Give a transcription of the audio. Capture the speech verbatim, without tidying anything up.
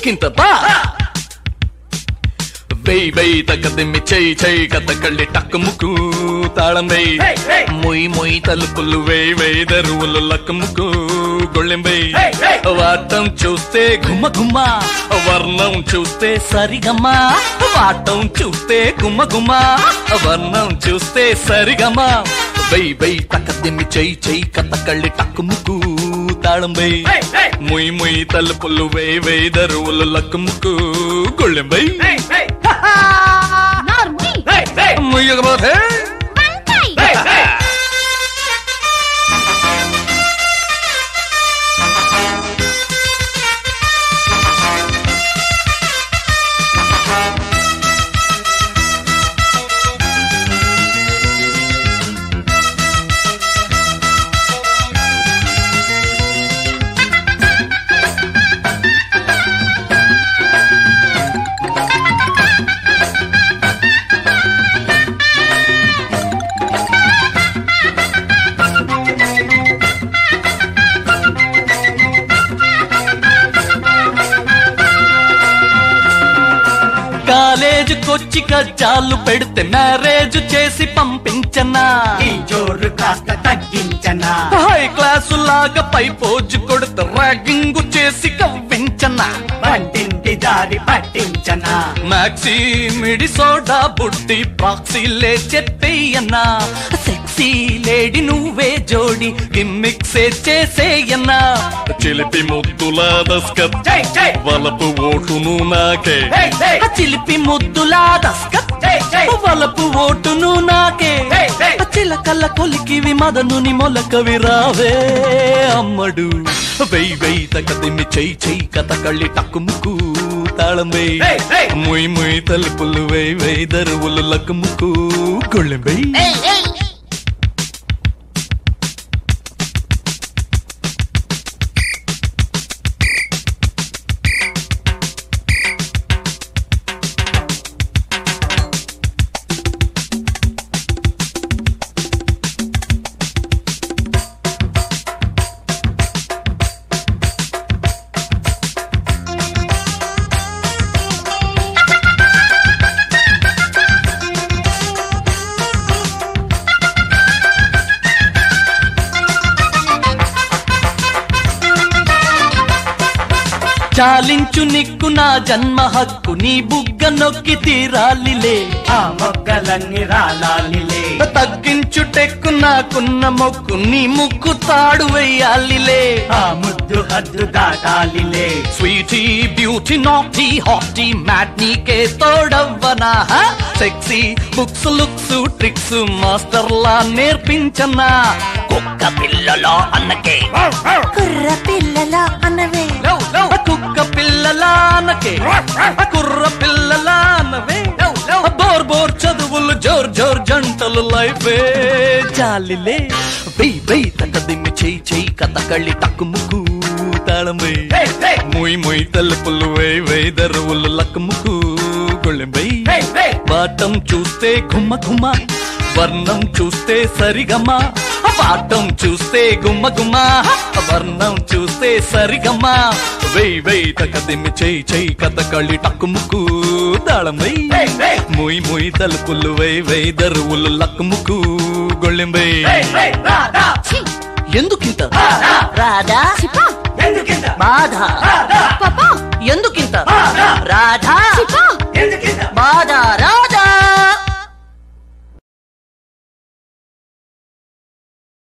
ఎందుకింత బా by by తగ్గదిమ్మి చెయ్యి చెయ్యి కథకళ్ళి టక్కు ముక్కు తాళం వై మొయ్ మొయ్ తలుపులు వేయి వేయి దరువులు లక్కు ముక్కు గొళ్ళెంబై వాటం చూస్తే గుమ్మ గుమ్మ వర్ణం చూస్తే సరిగమ్మ వాటం చూస్తే గుమ్మ గుమ్మ వర్ణం చూస్తే సరిగమ్మ బై బై తగ్గదిమ్మి చెయ్యి చెయ్యి కథకళ్ళి టక్కు ముక్కు తాళం వై మొయ్ మొయ్ తలుపులు వేయి వేయి దరువులు లక్కు ముక్కు గొళ్ళెంబై ముయ్యకపోతే కాలేజీకొచ్చి కజ్జాలు పెడితే మ్యారేజ్ చేసి పంపించనా ఈ జోరు కాస్త తగ్గించనా హై క్లాసు లాగా పై పోజు కొడితే ర్యాగింగ్ చేసి కవ్వించనా వంటింటి దారి పట్టించనా మ్యాక్సీ మిడి సోడా బుడ్డి ప్రాక్సీలే చెప్పేయన్నా సెక్సీ లేడీ నువ్వే జోడి గిమ్మిక్సే చేసేయన్నా చిలిపి ముద్దులా దస్కత్ వలపు ఓటును నాకే చిలిపి ముద్దులా దస్కత్ వలపు ఓటును నాకే చిలకల్ల కొలికివి మదనుని మొలకవి రావే అమ్మడు వెయ్యి వెయ్యి తగ్గదిమ్మి చెయ్యి చెయ్యి కథకళ్ళి టక్కు ముక్కు తాళం వేయి మొయ్ మొయ్ తలుపులు వేయి వేయి దరువులు లక్కు ముక్కు గొళ్ళెం వేయి చాలించు నిక్కు నా జన్మ హక్కు నీ బుగ్గ నొక్కి తీరాలిలే ఆ మొగ్గలన్నీ రాలాలిలే తగ్గించు టెక్కు నాకున్న మొక్కు నీ ముక్కు తాడు వెయ్యాలిలే ఆ ముద్దు హద్దు దాటాలిలే స్వీటీ బ్యూటీ నాటీ హాటీ మ్యాట్ నీకే తోడవ్వనా sexy books looks tricks master లా నేర్పించనా కుక్క పిల్లలో అన్నకే కుర్ర పిల్లల అనవే కుక్క పిల్లలా అన్నకే కుర్ర పిల్లలా అన్నవే బోర్ బోర్ చదువులు జోర్ జోర్ జంటలు లైఫే చాలిలే బై బై తగ్గదిమ్మి చెయ్యి చెయ్యి కథకళ్ళి టక్కు ముక్కు తాళం వేయి మొయ్ మొయ్ తలుపులు వేయి వేయి దరువులు లక్కు ముక్కు గొళ్ళెం వేయి వాటం చూస్తే గుమ్మ గుమ్మ వర్ణం చూస్తే సరిగమ్మ వాటం చూస్తే గుమ్మ గుమ్మ వర్ణం చూస్తే సరిగమ్మ వెయ్యి వెయ్యి తగ్గదిమ్మి చెయ్యి చెయ్యి కథకళ్ళి టక్కు ముక్కు తాళం వేయి మొయ్ మొయ్ తలుపులు వేయి వేయి దరువులు లక్కు ముక్కు గొళ్ళెం వేయి ఎందుకింత రాధా ఎందుకింత బాధ